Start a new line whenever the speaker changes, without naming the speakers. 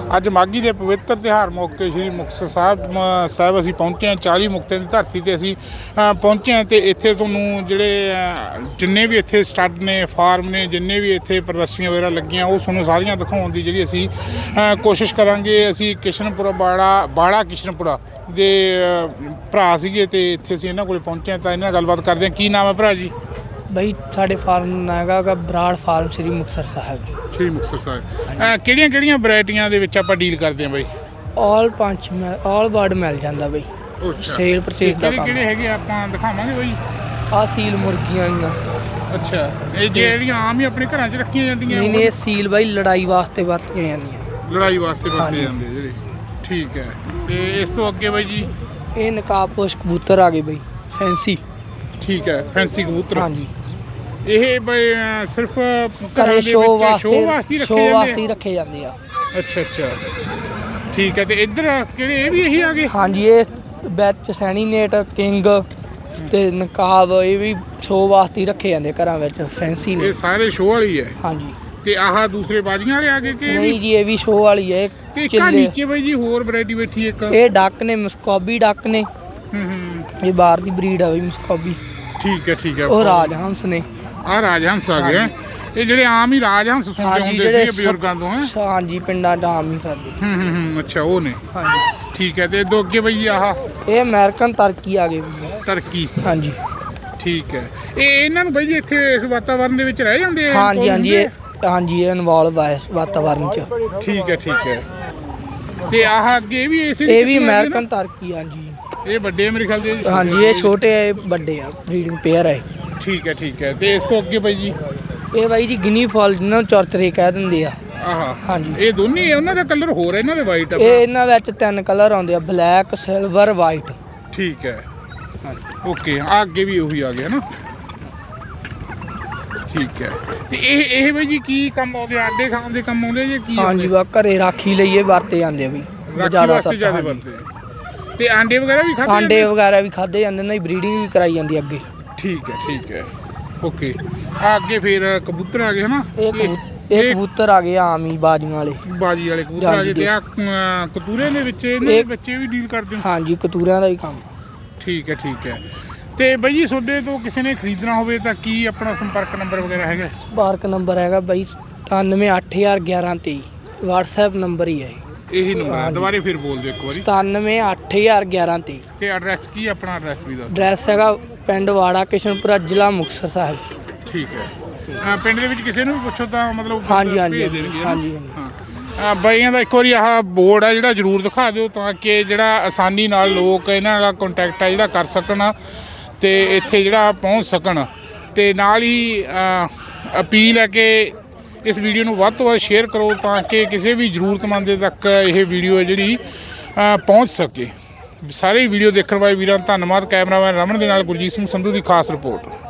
ਅੱਜ ਮਾਘੀ ਦੇ ਪਵਿੱਤਰ ਤਿਉਹਾਰ ਮੌਕੇ ਸ਼੍ਰੀ ਮੁਕਤਸਰ ਸਾਹਿਬ ਅਸੀਂ ਪਹੁੰਚੇ ਹਾਂ। 40 ਮੁਕਤਿਆਂ ਦੀ ਧਰਤੀ ਤੇ ਅਸੀਂ ਪਹੁੰਚੇ ਹਾਂ ਤੇ ਇੱਥੇ ਤੁਹਾਨੂੰ ਜਿਹੜੇ ਜਿੰਨੇ ਵੀ ਇੱਥੇ ਸਟੱਡ ਨੇ, ਫਾਰਮ ਨੇ, ਜਿੰਨੇ ਵੀ ਇੱਥੇ ਪ੍ਰਦਰਸ਼ਨੀਆਂ ਵਗੈਰਾ ਲੱਗੀਆਂ ਉਹ ਤੁਹਾਨੂੰ ਸਾਰੀਆਂ ਦਿਖਾਉਣ ਦੀ ਜਿਹੜੀ ਅਸੀਂ ਕੋਸ਼ਿਸ਼ ਕਰਾਂਗੇ। ਅਸੀਂ ਕਿਸ਼ਨਪੁਰਾ ਬਾੜਾ ਕਿਸ਼ਨਪੁਰਾ ਦੇ ਭਰਾ ਸੀਗੇ ਤੇ ਇੱਥੇ ਅਸੀਂ ਇਹਨਾਂ ਕੋਲ ਪਹੁੰਚੇ ਹਾਂ ਤਾਂ ਇਹਨਾਂ ਨਾਲ ਗੱਲਬਾਤ ਕਰਦੇ ਹਾਂ। ਕੀ ਨਾਮ ਹੈ ਭਰਾ ਜੀ?
ਬਈ ਸਾਡੇ ਫਾਰਮ ਹੈਗਾ ਬਰਾੜ ਫਾਰਮ ਸ਼੍ਰੀ ਮੁਕਤਸਰ ਸਾਹਿਬ।
ਸ਼੍ਰੀ ਮੁਕਤਸਰ ਸਾਹਿਬ ਕਿਹੜੀਆਂ ਵੈਰਾਈਟੀਆਂ ਦੇ ਵਿੱਚ ਆਪਾਂ ਡੀਲ ਕਰਦੇ ਹਾਂ ਬਾਈ?
ਆਲ ਬਰਡ ਮਿਲ ਜਾਂਦਾ ਬਈ। ਸੇਲ ਪਰਚੇਸ ਦਾ ਕੰਮ
ਕਿਹੜੇ ਹੈਗੇ ਆਪਾਂ ਦਿਖਾਵਾਂਗੇ ਬਾਈ।
ਆ ਸੀਲ ਮੁਰਗੀਆਂ ਆਈਆਂ।
ਅੱਛਾ, ਇਹ ਜਿਹੜੀਆਂ ਆਮ ਹੀ ਆਪਣੇ ਘਰਾਂ 'ਚ ਰੱਖੀਆਂ ਜਾਂਦੀਆਂ?
ਨਹੀਂ ਇਹ ਸੀਲ ਬਾਈ ਲੜਾਈ ਵਾਸਤੇ ਵਰਤੀਆਂ ਜਾਂਦੀਆਂ।
ਲੜਾਈ ਵਾਸਤੇ ਵਰਤੇ ਜਾਂਦੇ ਜਿਹੜੇ, ਠੀਕ ਹੈ। ਤੇ ਇਸ ਤੋਂ ਅੱਗੇ ਬਾਈ ਜੀ?
ਇਹ ਨਕਾਬਪੋਸ਼ ਕਬੂਤਰ ਆ ਗਏ ਬਾਈ, ਫੈਂਸੀ।
ਠੀਕ ਹੈ, ਫੈਂਸੀ ਕਬੂਤਰ।
ਹਾਂਜੀ,
ਇਹ ਬਈ ਸਿਰਫ
ਘਰੇ ਸ਼ੋਅ ਵਾਸਤੇ ਰੱਖੇ ਜਾਂਦੇ ਆ।
ਅੱਛਾ, ਠੀਕ ਹੈ। ਤੇ ਇੱਧਰ ਕਿਹੜੇ ਇਹ ਵੀ ਇਹੀ ਆ ਗਏ? ਹਾਂਜੀ,
ਇਹ ਵਿੱਚ ਸੈਣੀਨੇਟ ਕਿੰਗ ਤੇ ਨਕਾਬ ਇਹ ਵੀ ਸ਼ੋਅ ਵਾਸਤੇ ਰੱਖੇ ਜਾਂਦੇ ਘਰਾਂ ਵਿੱਚ, ਫੈਂਸੀ ਨੇ।
ਇਹ ਸਾਰੇ ਸ਼ੋਅ ਵਾਲੀ ਹੈ?
ਹਾਂਜੀ। ਤੇ
ਆਹ ਦੂਸਰੇ ਬਾਜੀਆਂ ਵਾਲੇ ਆ ਗਏ ਕਿ
ਨਹੀਂ ਜੀ? ਇਹ ਵੀ ਸ਼ੋਅ ਵਾਲੀ ਹੈ।
ਨੀਚੇ ਬਾਈ ਜੀ ਹੋਰ ਵੈਰਾਈਟੀ ਬੈਠੀ ਇੱਕ?
ਇਹ ਡੱਕ ਨੇ, ਮਸਕੋਬੀ ਡੱਕ ਨੇ। ਇਹ ਬਾਹਰ ਦੀ ਬਰੀਡ ਆ ਬਈ ਮਸਕੋਬੀ। ਠੀਕ ਹੈ। ਉਹ ਰਾਜਹੰਸ ਨੇ। ਆ
ਰਾਜਹੰਸ ਆ ਗਏ। ਇਹ ਜਿਹੜੇ ਆਮ ਹੀ ਰਾਜਹੰਸ ਸੁਣਦੇ ਹੁੰਦੇ ਸੀ ਬਜ਼ੁਰਗਾਂ ਤੋਂ?
ਹਾਂਜੀ, ਪਿੰਡਾਂ ਚ ਆਮ ਹੀ ਫਿਰਦੇ।
ਅੱਛਾ, ਉਹ ਨੇ।
ਹਾਂਜੀ,
ਠੀਕ ਹੈ। ਤੇ ਦੋ ਅੱਗੇ ਬਈ ਆਹ? ਇਹ
ਅਮਰੀਕਨ ਟਰਕੀ ਆ ਗਏ।
ਟਰਕੀ?
ਹਾਂਜੀ,
ਠੀਕ ਹੈ। ਇਹਨਾਂ ਨੂੰ ਬਈ ਜੀ ਇੱਥੇ ਇਸ ਵਾਤਾਵਰਨ ਦੇ ਵਿੱਚ ਰਹਿ ਜਾਂਦੇ ਆ?
ਹਾਂਜੀ, ਇਹ ਇਨਵੋਲਵ ਆ ਇਸ ਵਾਤਾਵਰਨ ਚ। ਠੀਕ
ਹੈ। ਤੇ ਆਹ ਅੱਗੇ ਵੀ
ਇਹ ਵੀ ਅਮਰੀਕਨ ਟਰਕੀ? ਹਾਂਜੀ।
ਇਹ ਵੱਡੇ ਮੇਰੇ ਖਿਆਲ ਦੇ?
ਹਾਂਜੀ, ਇਹ ਛੋਟੇ ਆ, ਵੱਡੇ ਆ, ਬਰੀਡਿੰਗ ਪੇਅਰ ਹੈ। ਠੀਕ
ਹੈ। ਤੇ ਇਸ ਤੋਂ ਅੱਗੇ ਬਾਈ ਜੀ?
ਇਹ ਬਾਈ ਜੀ ਗਿਨੀ ਫਾਲ ਜਿਹਨਾਂ ਨੂੰ ਚੌਰਚਰੇ ਕਹਿ ਦਿੰਦੇ ਆ। ਹਾਂਜੀ।
ਇਹ ਦੋਨੇ ਉਹਨਾਂ ਦਾ ਕਲਰ ਹੋਰ ਹੈ, ਇਹਨਾਂ ਦੇ ਵਾਈਟ?
ਇਹਨਾਂ ਵਿੱਚ 3 ਕਲਰ ਆਉਂਦੇ ਆ, ਬਲੈਕ, ਸਿਲਵਰ, ਵਾਈਟ।
ਠੀਕ ਹੈ। ਓਕੇ, ਆ ਅੱਗੇ ਵੀ ਉਹੀ ਆ ਗਿਆ ਨਾ? ਠੀਕ ਹੈ। ਤੇ ਇਹ ਬਾਈ ਜੀ ਕੀ ਕੰਮ ਆਉਂਦੇ? ਆਂਡੇ ਖਾਣ ਦੇ ਕੰਮ ਆਉਂਦੇ ਜਾਂ ਕੀ?
ਹਾਂਜੀ, ਘਰੇ ਰਾਖੀ ਲਈਏ ਵਰਤੇ ਜਾਂਦੇ ਆ ਬਈ ਜ਼ਿਆਦਾ ਵਰਤੇ।
ਤੇ ਆਂਡੇ ਵਗੈਰਾ ਵੀ
ਖਾਦੇ ਜਾਂਦੇ ਨੇ, ਬਰੀਡਿੰਗ ਵੀ ਕਰਾਈ ਜਾਂਦੀ ਅੱਗੇ। ਠੀਕ
ਹੈ। ਓਕੇ, ਆ ਅੱਗੇ ਫਿਰ ਕਬੂਤਰ ਆ ਗਏ ਹਨਾ?
ਇਹ ਕਬੂਤਰ ਆ ਗਏ ਆਮ ਹੀ ਬਾਜੀ ਵਾਲੇ
ਕਬੂਤਰ ਆ ਗਏ। ਤੇ ਆ ਕਤੂਰੇ ਦੇ ਵਿੱਚ ਇਹਨਾਂ ਬੱਚੇ ਵੀ ਡੀਲ ਕਰਦੇ ਹੋ? ਹਾਂਜੀ,
ਕਤੂਰਿਆਂ ਦਾ ਹੀ ਕੰਮ। ਠੀਕ
ਹੈ। ਤੇ ਬਾਈ ਜੀ ਤੁਹਾਡੇ ਤੋਂ ਕਿਸੇ ਨੇ ਖਰੀਦਣਾ ਹੋਵੇ ਤਾਂ ਕੀ ਆਪਣਾ ਸੰਪਰਕ ਨੰਬਰ ਵਗੈਰਾ ਹੈਗਾ?
ਸੰਪਰਕ ਨੰਬਰ ਹੈਗਾ ਬਾਈ 97801123 WhatsApp ਨੰਬਰ ਹੀ ਹੈ।
ਇਹੀ ਨੰਬਰ ਹੈ? ਦੁਬਾਰੇ ਫਿਰ ਬੋਲ ਦਿਓ ਇੱਕ ਵਾਰੀ।
97801123।
ਤੇ ਐਡਰੈਸ ਕੀ ਆਪਣਾ? ਐਡਰੈਸ ਵੀ ਦੱਸ।
ਐਡਰੈਸ ਹੈਗਾ ਪਿੰਡ ਵਾੜਾ ਕਿਸ਼ਨਪੁਰਾ, ਜ਼ਿਲ੍ਹਾ ਮੁਕਤਸਰ ਸਾਹਿਬ।
ਠੀਕ ਹੈ। ਪਿੰਡ ਦੇ ਵਿੱਚ ਕਿਸੇ ਨੂੰ ਵੀ ਪੁੱਛੋ ਤਾਂ ਮਤਲਬ
ਹਾਂਜੀ।
ਬਾਈਆਂ ਦਾ ਇੱਕ ਵਾਰੀ ਆਹ ਬੋਰਡ ਆ ਜਿਹੜਾ ਜ਼ਰੂਰ ਦਿਖਾ ਦਿਓ ਤਾਂ ਕਿ ਜਿਹੜਾ ਆਸਾਨੀ ਨਾਲ ਲੋਕ ਇਹਨਾਂ ਨਾਲ ਕੰਟੈਕਟ ਆ ਜਿਹੜਾ ਕਰ ਸਕਣ ਤੇ ਇੱਥੇ ਜਿਹੜਾ ਪਹੁੰਚ ਸਕਣ। ਤੇ ਨਾਲ ਹੀ ਅਪੀਲ ਹੈ ਕਿ ਇਸ ਵੀਡੀਓ ਨੂੰ ਵੱਧ ਤੋਂ ਵੱਧ ਸ਼ੇਅਰ ਕਰੋ ਤਾਂ ਕਿ ਕਿਸੇ ਵੀ ਜ਼ਰੂਰਤਮੰਦ ਦੇ ਤੱਕ ਇਹ ਵੀਡੀਓ ਹੈ ਜਿਹੜੀ ਪਹੁੰਚ ਸਕੇ। ਸਾਰੇ ਵੀਡੀਓ ਦੇਖਣ ਵਾਲੇ ਵੀਰਾਂ ਦਾ ਧੰਨਵਾਦ। ਕੈਮਰਾਮੈਨ ਰਮਨ ਦੇ ਨਾਲ ਗੁਰਜੀਤ ਸਿੰਘ ਸੰਧੂ ਦੀ ਖਾਸ ਰਿਪੋਰਟ।